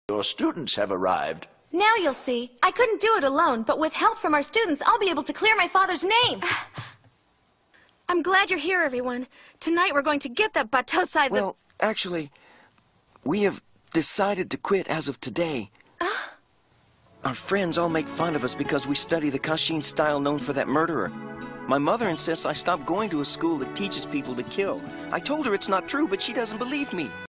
Your students have arrived. Now you'll see. I couldn't do it alone, but with help from our students, I'll be able to clear my father's name. I'm glad you're here, everyone. Tonight we're going to get that Batosai. Well, actually, we have decided to quit as of today. Our friends all make fun of us because we study the Kenshin style known for that murderer. My mother insists I stop going to a school that teaches people to kill. I told her it's not true, but she doesn't believe me.